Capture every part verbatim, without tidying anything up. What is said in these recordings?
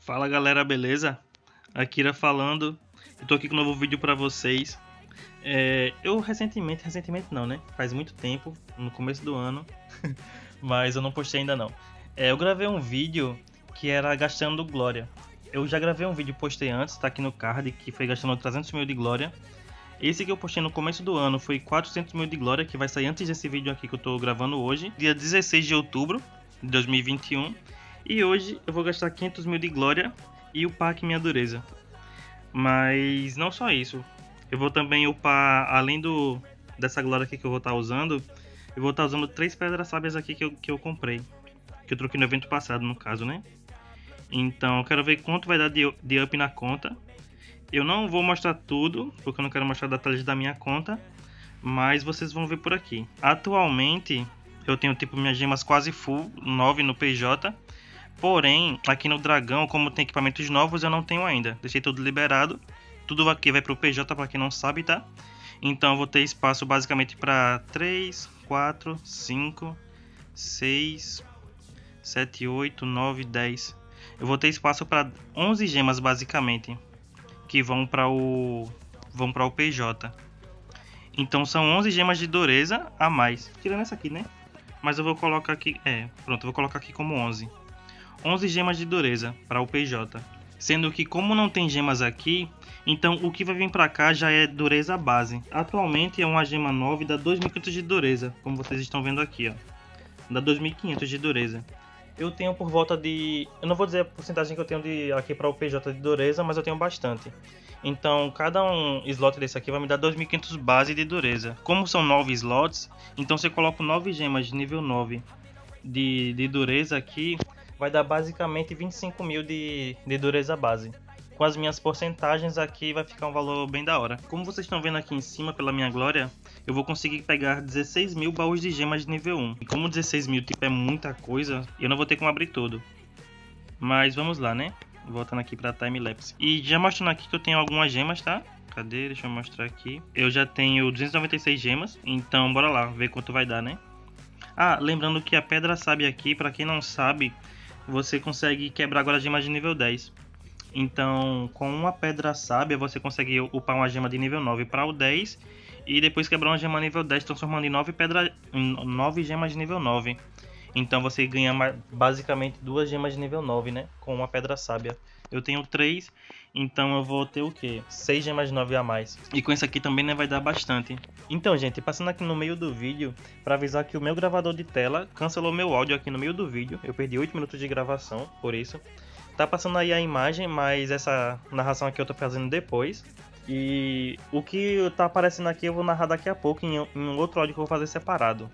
Fala galera, beleza? Akira falando. Eu tô aqui com um novo vídeo pra vocês. É, eu recentemente, recentemente não, né? Faz muito tempo, no começo do ano, mas eu não postei ainda não. É, eu gravei um vídeo que era gastando glória. Eu já gravei um vídeo e postei antes, tá aqui no card, que foi gastando trezentos mil de glória. Esse que eu postei no começo do ano foi quatrocentos mil de glória, que vai sair antes desse vídeo aqui que eu tô gravando hoje, dia dezesseis de outubro de dois mil e vinte e um. E hoje eu vou gastar quinhentos mil de glória e upar aqui minha dureza. Mas não só isso, eu vou também upar, além do dessa glória aqui que eu vou estar usando, eu vou estar usando três pedras sábias aqui que eu, que eu comprei, que eu troquei no evento passado no caso, né? Então eu quero ver quanto vai dar de, de up na conta. Eu não vou mostrar tudo, porque eu não quero mostrar detalhes da minha conta, mas vocês vão ver por aqui. Atualmente eu tenho tipo minhas gemas quase full, nove no P J. Porém, aqui no Dragão, como tem equipamentos novos, eu não tenho ainda. Deixei tudo liberado. Tudo aqui vai pro P J, para quem não sabe, tá? Então eu vou ter espaço basicamente para três, quatro, cinco, seis, sete, oito, nove, dez. Eu vou ter espaço para onze gemas basicamente, que vão para o vão para o P J. Então são onze gemas de dureza a mais. Tirando essa aqui, né? Mas eu vou colocar aqui, é, pronto, eu vou colocar aqui como onze. onze gemas de dureza para o P J. Sendo que como não tem gemas aqui, então o que vai vir para cá já é dureza base. Atualmente é uma gema nove, dá dois mil e quinhentos de dureza, como vocês estão vendo aqui, ó. Dá dois mil e quinhentos de dureza. Eu tenho por volta de... Eu não vou dizer a porcentagem que eu tenho de aqui para o P J de dureza, mas eu tenho bastante. Então cada um slot desse aqui vai me dar dois mil e quinhentos base de dureza. Como são nove slots, então se eu coloco nove gemas de nível nove de, de dureza aqui, vai dar basicamente vinte e cinco mil de, de dureza base. Com as minhas porcentagens aqui vai ficar um valor bem da hora. Como vocês estão vendo aqui em cima pela minha glória, eu vou conseguir pegar dezesseis mil baús de gemas de nível um. E como dezesseis mil tipo, é muita coisa, eu não vou ter como abrir tudo. Mas vamos lá, né? Voltando aqui para timelapse. E já mostrando aqui que eu tenho algumas gemas, tá? Cadê? Deixa eu mostrar aqui. Eu já tenho duzentas e noventa e seis gemas, então bora lá, ver quanto vai dar, né? Ah, lembrando que a pedra sábia aqui, para quem não sabe, você consegue quebrar agora gemas de nível dez. Então, com uma pedra sábia, você consegue upar uma gema de nível nove para o dez. E depois quebrar uma gema nível dez, transformando em nove, pedra... nove gemas de nível nove. Então você ganha basicamente duas gemas de nível nove, né? Com uma pedra sábia. Eu tenho três, então eu vou ter o quê? seis gemas de nove a mais. E com isso aqui também, né, vai dar bastante. Então, gente, passando aqui no meio do vídeo, para avisar que o meu gravador de tela cancelou meu áudio aqui no meio do vídeo. Eu perdi oito minutos de gravação, por isso. Tá passando aí a imagem, mas essa narração aqui eu tô fazendo depois. E o que tá aparecendo aqui eu vou narrar daqui a pouco em, em um outro áudio que eu vou fazer separado.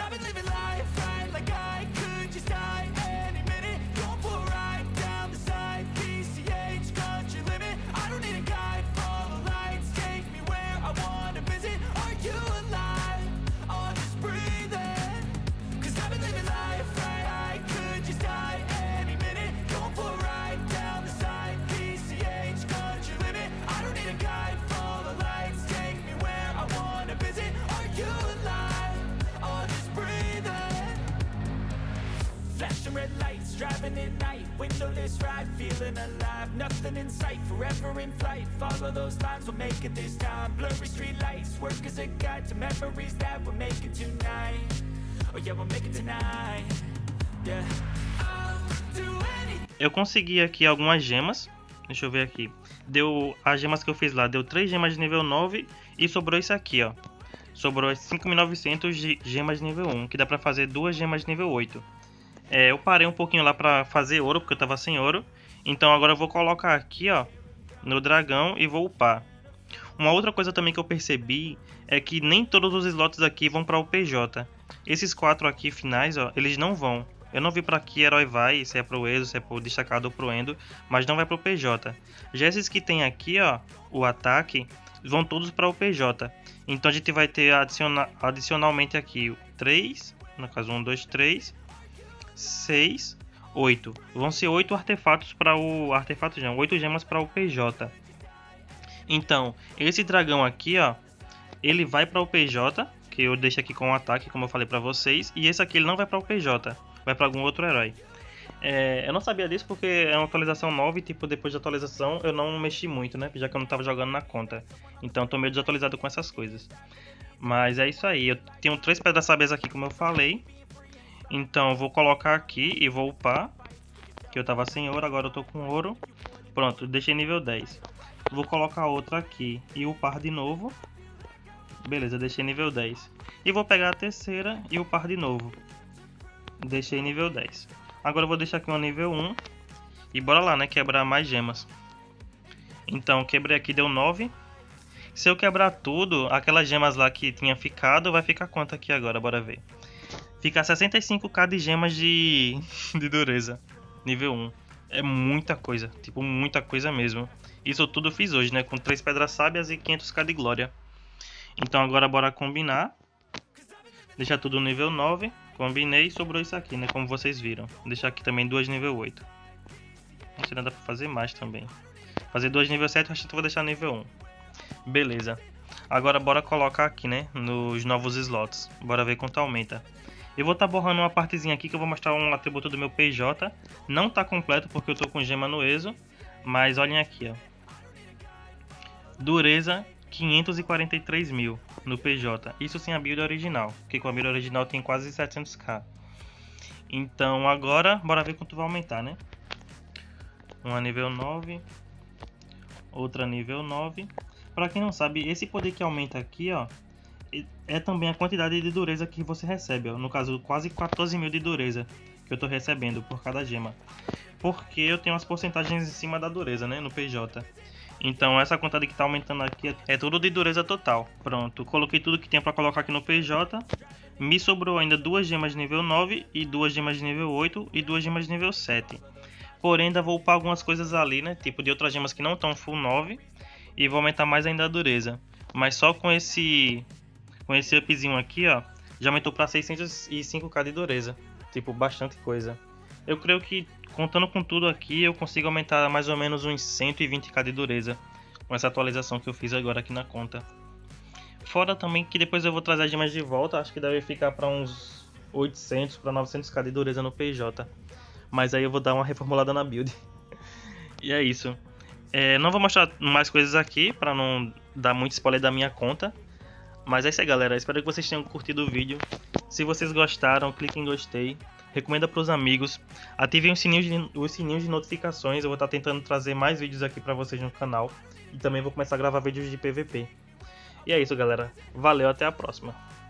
Red lights, driving at night, windowless ride, feeling alive, nothing in sight, forever in flight, follow those lines, we'll make it this time, blurry street lights, work as a guide to memories that we're making tonight, oh yeah, we'll make it tonight, yeah, I'll do anything. Eu consegui aqui algumas gemas, deixa eu ver aqui, deu, as gemas que eu fiz lá, deu três gemas de nível nove e sobrou isso aqui, ó, sobrou cinco mil e novecentos de gemas de nível um, que dá pra fazer duas gemas de nível oito. É, eu parei um pouquinho lá pra fazer ouro, porque eu tava sem ouro. Então agora eu vou colocar aqui, ó, no dragão e vou upar. Uma outra coisa também que eu percebi é que nem todos os slots aqui vão para o P J. Esses quatro aqui finais, ó, eles não vão. Eu não vi para que herói vai, se é pro Exo, se é pro destacado ou pro Endo, mas não vai pro P J. Já esses que tem aqui, ó, o ataque, vão todos para o P J. Então a gente vai ter adiciona adicionalmente aqui três, no caso um, dois, três... seis, oito. Vão ser oito artefatos para o artefato, não, oito gemas para o P J. Então, esse dragão aqui, ó, ele vai para o P J, que eu deixo aqui com o ataque, como eu falei para vocês, e esse aqui ele não vai para o P J, vai para algum outro herói. É, eu não sabia disso porque é uma atualização nova e, tipo, depois da atualização eu não mexi muito, né? Já que eu não tava jogando na conta. Então tô meio desatualizado com essas coisas. Mas é isso aí. Eu tenho três pedras sábias aqui, como eu falei. Então eu vou colocar aqui e vou upar. Que eu tava sem ouro, agora eu tô com ouro. Pronto, deixei nível dez. Vou colocar outra aqui e upar de novo. Beleza, deixei nível dez. E vou pegar a terceira e upar de novo. Deixei nível dez. Agora eu vou deixar aqui um nível um. E bora lá, né? Quebrar mais gemas. Então, quebrei aqui, deu nove. Se eu quebrar tudo, aquelas gemas lá que tinha ficado, vai ficar quanto aqui agora? Bora ver. Fica sessenta e cinco mil de gemas de, de dureza. Nível um. É muita coisa. Tipo, muita coisa mesmo. Isso tudo eu fiz hoje, né? Com três pedras sábias e quinhentos mil de glória. Então agora bora combinar. Deixar tudo no nível nove. Combinei e sobrou isso aqui, né? Como vocês viram. Vou deixar aqui também duas nível oito. Não sei, dá pra fazer mais também. Fazer duas nível sete, acho que eu vou deixar nível um. Beleza. Agora bora colocar aqui, né? Nos novos slots. Bora ver quanto aumenta. Eu vou estar tá borrando uma partezinha aqui que eu vou mostrar um atributo do meu P J. Não tá completo porque eu tô com gema no ESO. Mas olhem aqui, ó. Dureza quinhentos e quarenta e três mil no P J. Isso sem a build original, porque com a build original tem quase setecentos k. Então agora, bora ver quanto vai aumentar, né? Uma nível nove. Outra nível nove. Pra quem não sabe, esse poder que aumenta aqui, ó, é também a quantidade de dureza que você recebe, ó. No caso, quase quatorze mil de dureza que eu tô recebendo por cada gema. Porque eu tenho as porcentagens em cima da dureza, né, no P J. Então essa quantidade que tá aumentando aqui é tudo de dureza total. Pronto, coloquei tudo que tem pra colocar aqui no P J. Me sobrou ainda duas gemas de nível nove e duas gemas de nível oito e duas gemas de nível sete. Porém ainda vou upar algumas coisas ali, né, tipo de outras gemas que não estão full nove. E vou aumentar mais ainda a dureza. Mas só com esse com esse upzinho aqui, ó, já aumentou pra seiscentos e cinco k de dureza. Tipo, bastante coisa. Eu creio que, contando com tudo aqui, eu consigo aumentar mais ou menos uns cento e vinte k de dureza. Com essa atualização que eu fiz agora aqui na conta. Fora também que depois eu vou trazer as gemas de volta. Acho que deve ficar pra uns oitocentos para novecentos k de dureza no P J. Mas aí eu vou dar uma reformulada na build. E é isso. É, não vou mostrar mais coisas aqui para não dar muito spoiler da minha conta. Mas é isso aí, galera. Espero que vocês tenham curtido o vídeo. Se vocês gostaram, clique em gostei. Recomenda para os amigos. Ativem os sininhos, de, os sininhos de notificações. Eu vou estar tentando trazer mais vídeos aqui para vocês no canal. E também vou começar a gravar vídeos de P V P. E é isso, galera. Valeu, até a próxima.